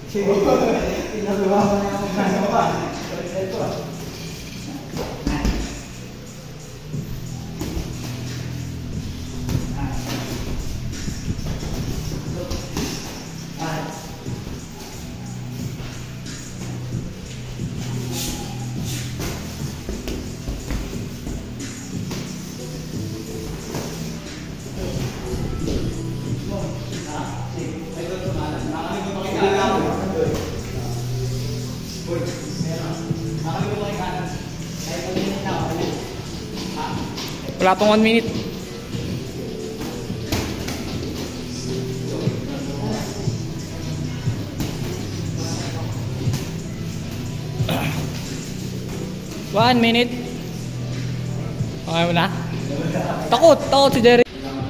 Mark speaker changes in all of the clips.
Speaker 1: Pinagawa mo na yung magkano pa.
Speaker 2: Wala pang 1 minute. One minute. Okay mo na? Takot si Jerry.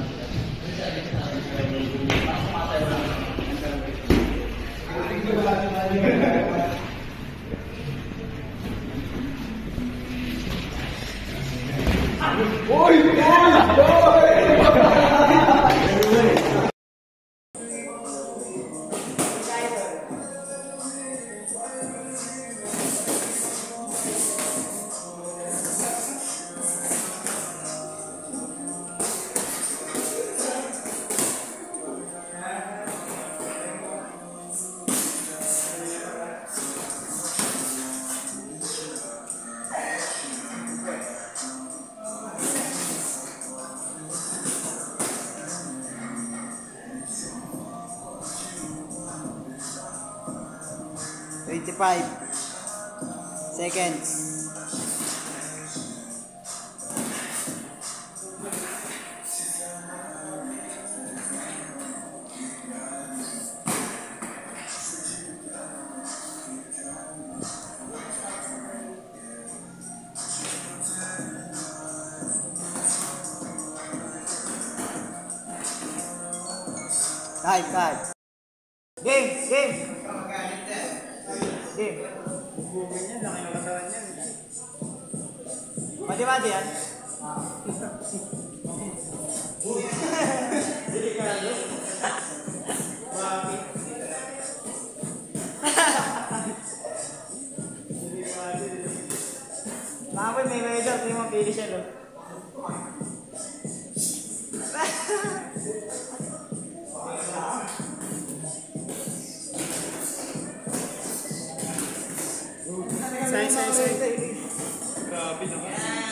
Speaker 1: Seconds. Time. Game. Mati yan. Nakapun may medyo, hindi mo pili siya no. Say. Grabe naman.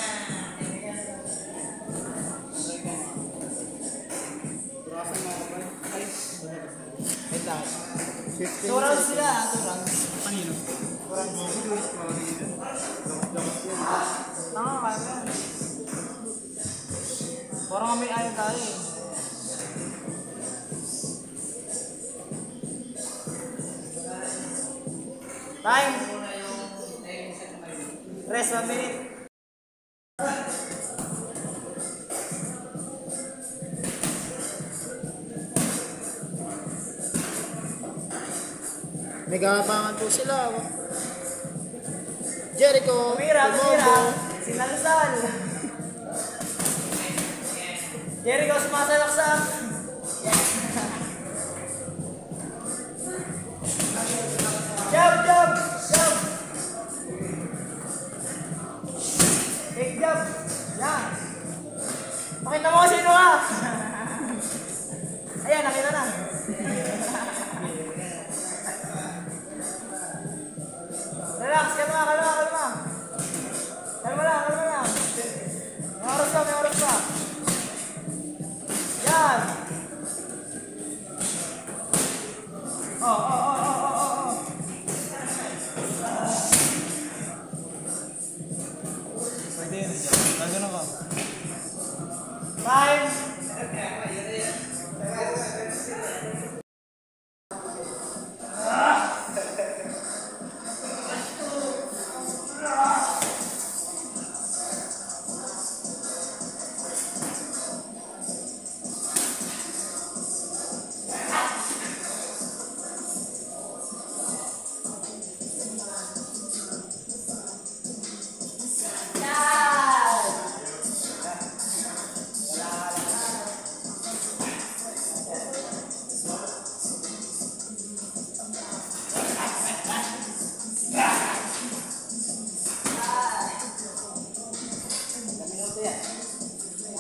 Speaker 1: Two rounds sila. Panino? Tama ka ba? Parang may ayaw tayo eh. Time! Rest 1 minute.
Speaker 3: Nagabangan po sila. Jericho,
Speaker 1: Tumira. Sinalsal. Jericho, sumasalaksak. Jump. Big jump. Yan. Pakita mo sino ka. Ayan, nakita na. Relax, kalma. Kalma lang. May oras pa. Yan. Oh.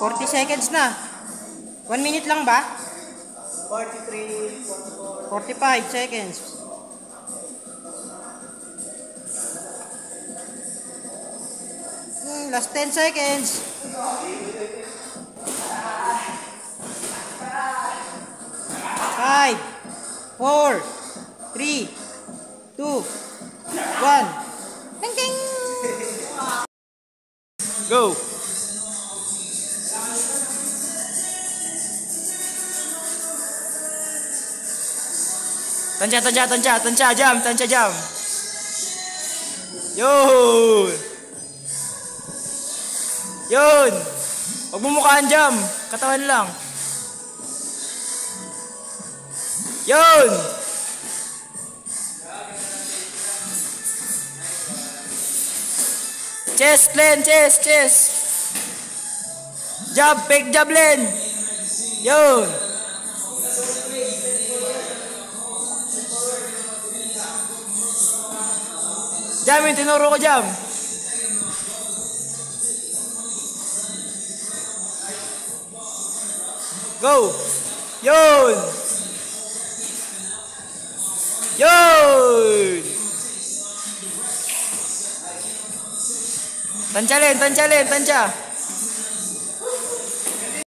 Speaker 1: 40 seconds na. 1 minute lang ba?
Speaker 3: 43,
Speaker 1: 45 seconds. Last 10 seconds. 5, 4, 3, 2, 1. Ding ding!
Speaker 3: Go! Tansya, jam. Yun! Yun! Huwag mo mukhaan jam. Katawan lang. Yun! Chest, Len, chest. Fake jab, Len. Yun! Jam, yung tinuro ko, Jam. Go! Yun! Yun! Tansya, Len, tansya.